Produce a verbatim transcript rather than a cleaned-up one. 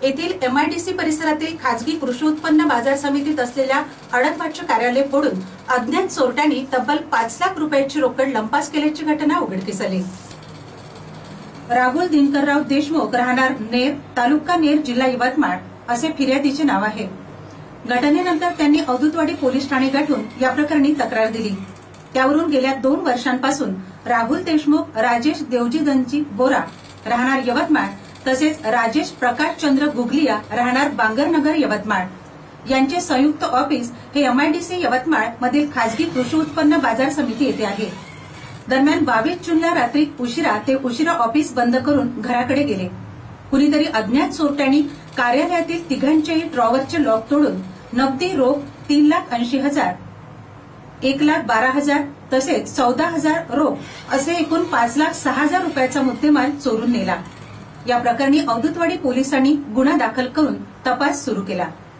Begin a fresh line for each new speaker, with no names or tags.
येथील एमआयडीसी परिसरातील खाजगी कृषी उत्पन्न बाजार समितीत असलेल्या अडकवाटचे कार्यालय फोडून अज्ञात चोरट्यांनी तब्बल पाच लाख रुपयांची रोकड लंपास केल्याची घटना उघडकीस आली। राहुल दिनकरराव देशमुख राहणार नेर, तालुका नेर, जिल्हा यवतमाळ असे फिर्यादीचे नाव आहे। घटनेनंतर त्यांनी अवधूतवाडी पोलीस ठाणे गाठून या प्रकरणी तक्रार दिली। त्यावरून गेल्या दोन वर्षांपासून राहुल देशमुख, राजेश देवजीदनजी बोरा राहणार यवतमाळ तसेच राजेश प्रकाशचंद्र गुगलिया राहणार बांगरनगर यवतमाळ यांचे संयुक्त ऑफिस हे एमआयडीसी यवतमाळ मधील खाजगी कृषी उत्पन्न बाजार समिती येथे आहे। दरम्यान बावीस जूनला रात्री उशिरा ते उशिरा ऑफिस बंद करून घराकडे गेले। कुणीतरी अज्ञात चोरट्यांनी कार्यालयातील तिघांचेही ड्रॉवरचे लॉक तोडून नगदी रोख तीन लाख ऐंशी हजार, एक लाख बारा हजार तसेच चौदा हजार रोख असे एकूण पाच लाख सहा हजार रुपयाचा मुद्देमाल चोरून नेला। या प्रकरणी अवधूतवाडी पोलिसांनी गुन्हा दाखल करून तपास सुरू केला।